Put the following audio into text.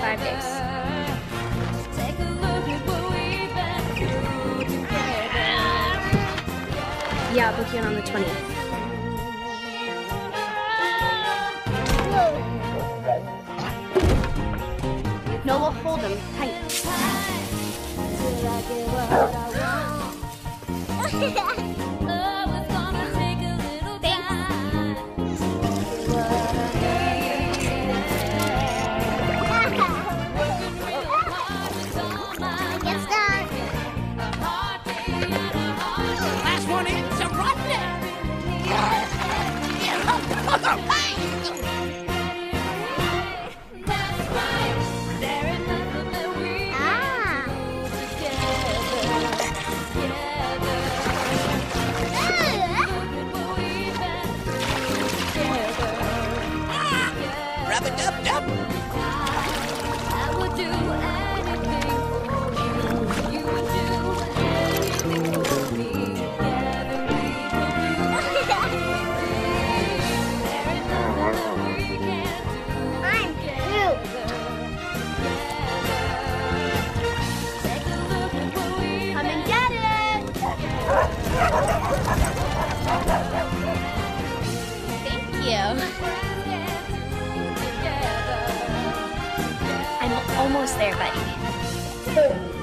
5 days. Yeah, I'll book you in on the 20th. No, we'll hold them tight. Last one in, so run now. Rub-a-dub-dub. I would do anything for you. You would do anything for me. Together we can do anything. There is nothing that we can't do. I'm together. Take a look at what we Come and get it! Thank you. I'm almost there, buddy.